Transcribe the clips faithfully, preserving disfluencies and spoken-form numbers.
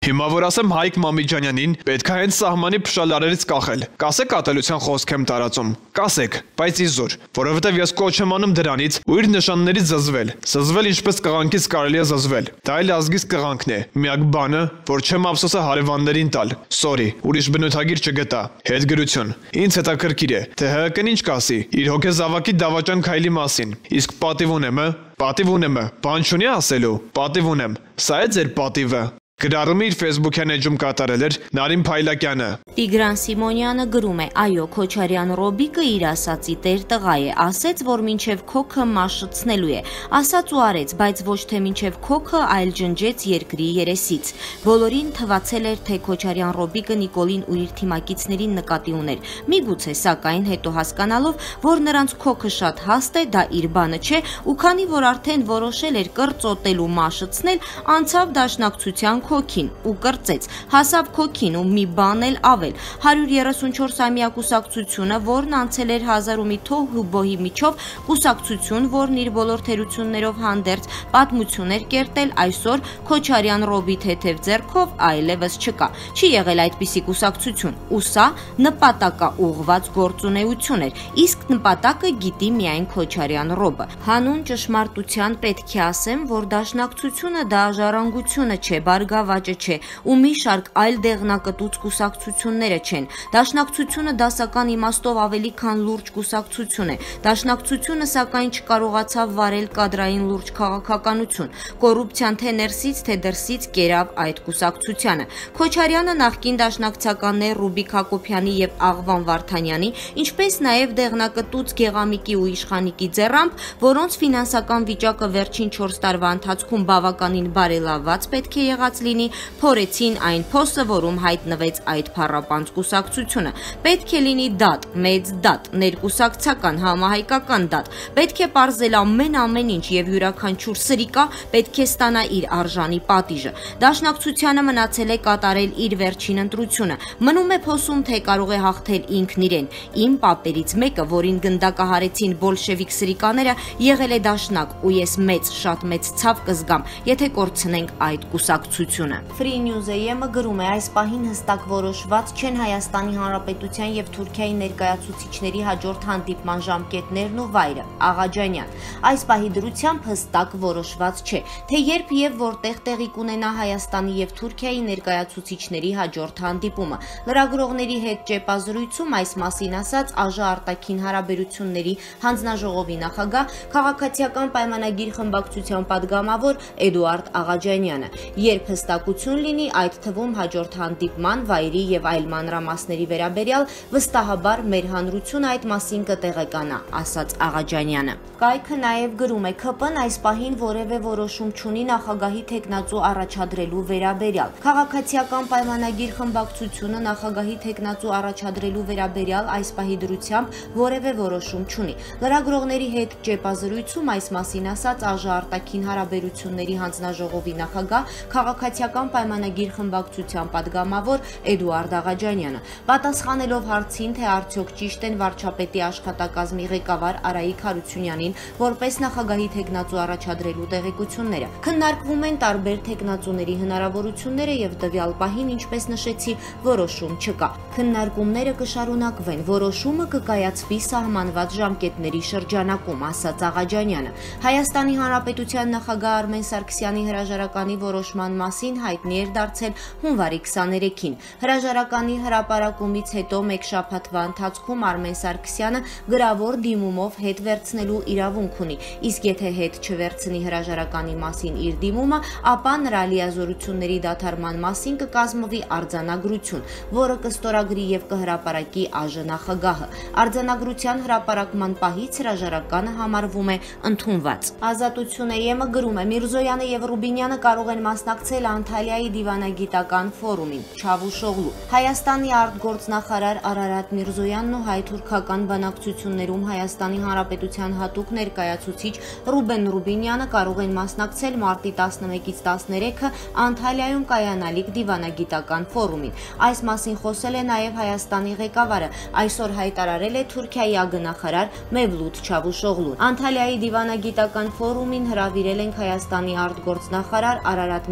Հիմա որ ասեմ Հայկ Մամիջանյանին, պետք է հենց սահմանի փշալարերից կախել։ Կասեք ատելության խոսք եմ տարածում։ Կասեք, բայց իզուր, որովհետև ես կոչ եմ անում դրանից ու իր նշաններից զզվել։ Զզվել ինչպես կղանքից կարելի է զզվել։ Դա էլ ազգիս կղանքն է։ Միակ բանը, որ չեմ ափսոսը հարևաններին տալ։ Սորի, ուրիշ բնութագիր չգտա։ Հետգրություն։ Ինձ հետաքրքիր է, թե Հ Հ-ն ինչ կասի իր հոգեզավակի դավաճան քայլի մասին։ Իսկ պատիվ ունեմ, պատիվ ունեմ, բան չունի ասելու։ Պատիվ ունեմ։ Սա է ձեր պատիվը։ Գրառումը իր Facebook-յան էջում կատարել էր Նարին Փայլակյանը։ Տիգրան Սիմոնյանը գրում է. Այո, Քոչարյան Ռոբիկը իր ասացի տեր տղա է, ասեց, որ մինչև քոքը մաշեցնելու է, ասաց ու արեց, բայց ոչ թե մինչև քոքը, այլ ջնջեց երկրի երեսից։ Բոլորին թվացել էր, թե Քոչարյան Ռոբիկը Նիկոլին ու իր թիմակիցներին նկատի ուներ։ Միգուցե, սակայն հետո հասկանալով, որ նրանց քոքը շատ հաստ է, դա իր բանը չէ, ու քանի որ արդեն որոշել էր կրծոտել ու մաշեցնել, անցավ դաշնակցության քոքին ու կրծեց, հասավ քոքին ու մի բան էլ ավել, հարյուր երեսունչորսամյա կուսակցությունը, որն անցել էր հազար ու մի թող ու բոհի միջով, կուսակցություն, որն իր բոլոր թերություններով հանդերձ պատմություն էր կերտել, այսօր Քոչարյան Ռոբի թեթև ձեռքով այլևս չկա, չի եղել այդպիսի կուսակցություն, ու սա նպատակաուղղված գործունեություն էր, իսկ նպատակը գիտի միայն Քոչարյան Ռոբը։ Հանուն ճշմարտության պետք է ասեմ, որ դաշնակցությունը դա ժառանգությունը չէ, բարգավաճը չէ, ու մի շարք այլ դեղնակտուց կուսակցությունները չեն։ Դաշնակցությունը դասական իմաստով ավելի քան լուրջ կուսակցություն է։ Դաշնակցությունը սակայն չկարողացավ վարել կադրային լուրջ քաղաքականություն։ Կոռուպցիան թե ներսից, թե դրսից կերավ այդ կուսակցությանը։ Քոչարյանը նախկին դաշնակցականներ Ռուբիկ Հակոբյանի եւ Աղվան Վարդանյանի, ինչպես նաեւ դեղնակտուց Գեղամիկի ու Իշխանիկի ձեռամբ, որոնց ֆինանսական վիճակը վերջին չորս տարվա ընթացքում բավականին բարելավված պետք է եղած լինի, փորեցին այն փոսը, որում հայտնվեց այդ փառապանծ կուսակցությունը։ Պետք է լինի դատ, մեծ դատ, ներկուսակցական, համահայկական դատ։ Պետք է պարզել ամեն ամեն ինչ եւ յուրաքանչյուր սրիկա պետք է ստանա իր արժանի պատիժը։ Դաշնակցությանը մնացել է կատարել իր վերջին ընտրությունը։ Մնում է փոսում, թե կարող է հաղթել ինքն իրեն։ Իմ պապերից մեկը, որին գնդակահարեցին բոլշևիկ սրիկաները, եղել է դաշնակ, ու ես մեծ, շատ մեծ ցավ կզգամ, եթե կորցնենք այդ կուսակցությունը։ Free News-ը գրում է, այս պահին հստակ որոշված չեն Հայաստանի Հանրապետության եւ Թուրքիայի ներկայացուցիչների հաջորդ հանդիպման ժամկետներն ու վայրը։ Աղաջանյան. Այս պահի դրությամբ հստակ որոշված չէ, թե երբ եւ որտեղ տեղի կունենա Հայաստանի եւ Թուրքիայի ներկայացուցիչների հաջորդ հանդիպումը։ Լրագրողների հետ ճեպազրույցում այս մասին ասաց ԱԺ արտաքին հարաբերությունների հանձնաժողովի նախագահ, քաղաքացիական պայմանագիր խմբակցության падգամավոր Էդուարդ Աղաջանյանը։ Երբ հստակություն լինի, այդ թվում հաջորդ հանդիպման վայրի եւ այլ մանրամասների վերաբերյալ, վստահաբար մեր հանրությունը այդ մասին կտեղեկանա, ասաց Աղաջանյանը։ Կայքը նաեւ գրում է, ՔՊ-ն այս պահին որևէ որոշում չունի նախագահի թեկնածու առաջադրելու վերաբերյալ։ Քաղաքացիական պայմանագիր խմբակցությունը նախագահի թեկնածու առաջադրելու վերաբերյալ այս պահի դրությամբ որևէ որոշում չունի։ Լրագրողների հետ ճեպազրույցում այս մասին ասաց ԱԺ արտաքին հարաբերությունների հանձնաժողովի նախագահ, քաղաքացիական պայմանագիր խմբակցության падգամավոր Էդուարդ Աղաջանյանը, պատասխանելով հարցին, թե արդյոք ճիշտ են վարչապետի աշխատակազմի ղեկավար Արայիկ Հարությունյանին որպես նախագահի թեկնածու առաջադրելու տեղեկությունները։ Քննարկվում են տարբեր թեկնածուների հնարավորությունները եւ տվյալ պահին, ինչպես նշեցի, որոշում չկա։ Քննարկումները կշարունակվեն, որոշումը կկայացվի սահմանված ժամկետների շրջանակում, ասաց Աղաջանյանը։ Հայաստանի Հանրապետության նախագահ Արմեն Սարգսյանի հրաժարականի որոշման մասին հայտնի էր դարձել հունվարի քսաներեքին։ Հրաժարականի հրապարակումից հետո մեկ շաբաթվա ընթացքում Արմեն Սարգսյանը գրավոր դիմումով հետ վերցնելու իրավունք ունի, իսկ եթե հետ չվերցնի հրաժարականի մասին իր դիմումը, ապա նրա լիազորությունների դադարման մասին կկազմվի արձանագրություն, որը կստորագրի եւ կհրապարակի ԱԺ նախագահը։ Արձանագրության հրապարակման պահից հրաժարականը համարվում է ընդունված։ Ազատություն-ը գրում է, Միրզոյանը եւ Ռուբինյանը կարող են մասնակցել Անտալիայի դիվանագիտական ֆորումին։ Չավուշօղլու Հայաստանի արտգործնախարար Արարատ Միրզոյանն ու հայ-թուրքական բանակցություններում Հայաստանի Հանրապետության հատուկ ներկայացուցիչ Ռուբեն Ռուբինյանը կարող են մասնակցել մարտի տասնմեկից տասներեքը Անտալիայում կայանալիք դիվանագիտական ֆորումին։ Այս մասին խոսել է նաեւ Հայաստանի ղեկավարը, այսօր հայտարարել է Թուրքիայի ագնախարար Մևլութ Չավուշօղլուն։ Անտալիայի դիվանագիտական ֆորումին հրավիրել ենք Հայաստանի արտգործնախարար Արարատ Միրզոյանը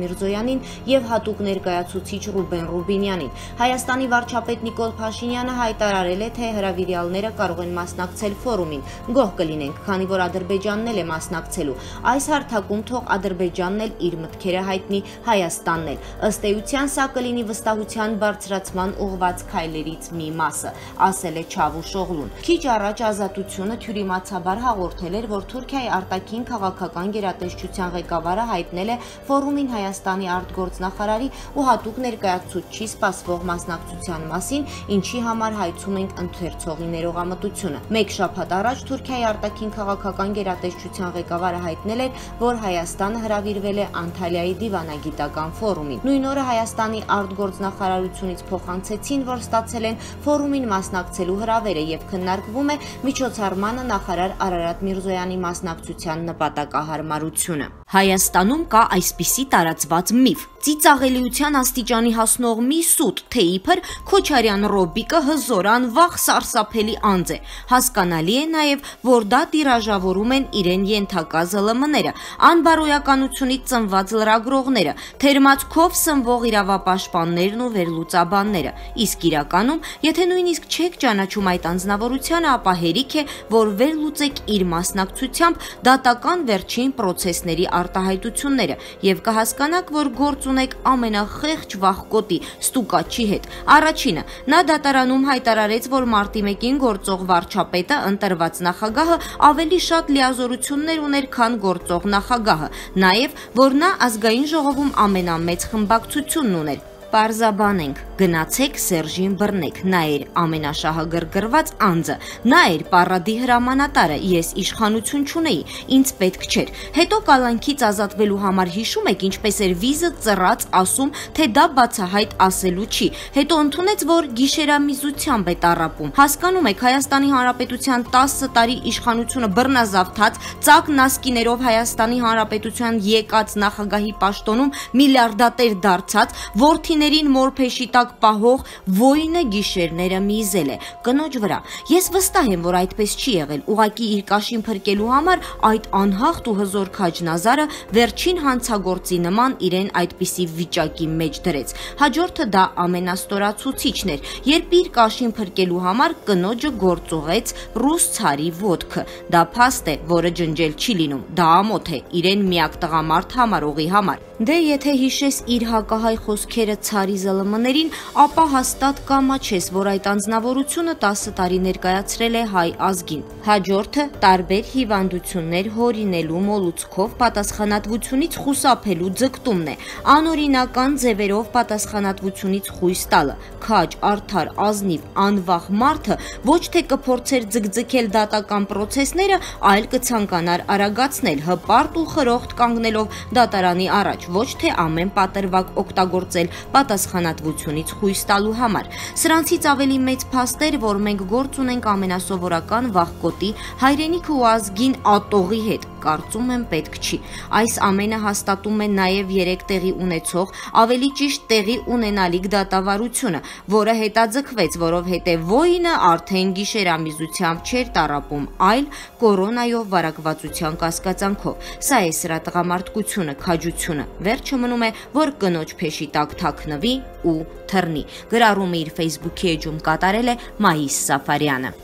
Փաշինյանին եւ հատուկ ներկայացուցիչ Ռուբեն Ռուբինյանին։ Հայաստանի վարչապետ Նիկոլ Փաշինյանը հայտարարել է, թե հրավիրյալները կարող են մասնակցել ֆորումին։ Գոհ կլինենք, քանի որ Ադրբեջանն էլ է մասնակցելու։ Այս հարթակում թող Ադրբեջանն էլ իր մտքերը հայտնի, Հայաստանն էլ։ Ըստ էության սա կլինի վստահության բարձրացման ուղղված քայլերից մի մասը, ասել է Չավուշօղլուն։ Քիչ առաջ Ազատությունը թյուրիմացաբար հաղորդել էր, որ Թուրքիայի արտաքին քաղաքական գերատեսչության ղեկավարը հայտնել է ֆորումին Հայաստանի արտգործնախարարի ու հատուկ ներկայացուցչի սպասվող մասնակցության մասին, ինչի համար հայցում ենք ընթերցողի ներողամտությունը։ Մեկ շաբաթ առաջ Թուրքիայի արտաքին քաղաքական գերատեսչության ղեկավարը հայտնել էր, որ Հայաստանը հրավիրվել է Անտալիայի դիվանագիտական ֆորումին։ Նույն օրը Հայաստանի արտգործնախարարությունից փոխանցեցին, որ ստացել են ֆորումին մասնակցելու հրավերը եւ քննարկվում է միջոցառմանը նախարար Արարատ Միրզոյանի մասնակցության նպատակահարմարությունը։ Հայաստանում կա այսպիսի տարածված միֆ. ծիծաղելիության աստիճանի հասնող մի սուտ, թե իբր Քոչարյան Ռոբիկը հզոր, անվախ, սարսափելի անձ է։ Հասկանալի է նաև, որ դա տիրաժավորում են իրեն ենթակա զլմ-ները, անբարոյականությունից ծնված լրագրողները, թերմացքով սնվող իրավապաշտպաններն ու վերլուծաբանները։ Իսկ իրականում, եթե նույնիսկ չեք ճանաչում այդ անձնավորությանը, ապա հերիք է, որ վերլուծեք իր մասնակցությամբ դատական վերջին պրոցեսների արտահայտությունները եւ կհասկանաք, որ գործ ունեք ամենախեղճ վախկոտի ստուկաչի հետ։ Առաջինը, նա դատարանում հայտարարեց, որ մարտի մեկին գործող վարչապետը ընտրված նախագահը ավելի շատ լիազորություններ ուներ, քան գործող նախագահը, նաև, որ նա ազգային ժողովում ամենամեծ խմբակցությունն ուներ։ Պարզաբանենք, գնացեք Սերժին բռնեք, նա էր ամենաշահագրգռված անձը, նա էր պարադի հրամանատարը, ես իշխանություն չունեի, ինձ պետք չէր։ Հետո կալանքից ազատվելու համար հիշում եք, ինչպես էր վիզը ծռած ասում, թե դա բացահայտ ասելու չի։ Հետո ընդունեց, որ գիշերամիզությամբ է տառապում։ Հասկանում եք, Հայաստանի Հանրապետության տասը տարի իշխանությունը բռնազավթած, ծակ նասկիներով Հայաստանի Հանրապետության եկած նախագահի պաշտոնում միլիարդատեր դարձած, որդին մորփեշի տակ պահող ոյնը գիշերները միզել է կնոջ վրա։ Ես վստահ եմ, որ այդպես չի եղել, ուղղակի իր կաշին փրկելու համար այդ անհախտ ու հզոր քաջնազարը վերջին հանցագործի նման իրեն այդպիսի վիճակի մեջ դրեց։ Հաջորդը դա ամենաստորացուցիչն էր, երբ իր կաշին փրկելու համար կնոջը գործուղեց ռուս ցարի ոդքը։ Դա փաստ է, որը ջնջել չի լինում, դա ամոթ է իրեն միակ տղամարդ համարողի համար։ Դե եթե հիշես իր հակահայ խոսքերը ցարի զլ m-ներին, ապա հաստատ կամաչես, որ այդ անձնավորությունը տասը տարի ներկայացրել է հայ ազգին։ Հաջորդը տարբեր հիվանդություններ հորինելու մոլուցքով պատասխանատվությունից խուսափելու ձգտումն է, անօրինական ձևերով պատասխանատվությունից խույս տալը։ Քաջ, արդար, ազնիվ, անվախ մարդը ոչ թե կփորձեր ձգձգել դատական պրոցեսները, այլ կցանկանար արագացնել, հպարտ ու խրոխտ կանգնելով դատարանի առաջ, ոչ թե ամեն պատրվակ օգտագործել պատասխանատվությունից խույս տալու համար։ Սրանցից ավելի մեծ փաստ էր, որ մենք գործ ունենք ամենասովորական վախկոտի, հայրենիքը ու ազգին ատողի հետ, կարծում եմ պետք չի։ Այս ամենը հաստատում է նաև երեք տեղի ունեցող, ավելի ճիշտ տեղի ունենալիք դատավարությունը, որը հետաձգվեց, որովհետև ոյնը արդեն գիշերամիզությամբ չէր տառապում, այլ կորոնայով վարակվածության կասկածանքով։ Սա է սրա տղամարդկությունը, քաջությունը։ Վերջը մնում է, որ կնոջ փեշի տակ թաքնվի ու թռնի։ Գրառումը իր Facebook-ի էջում կատարել է Մայիս Սաֆարյանը։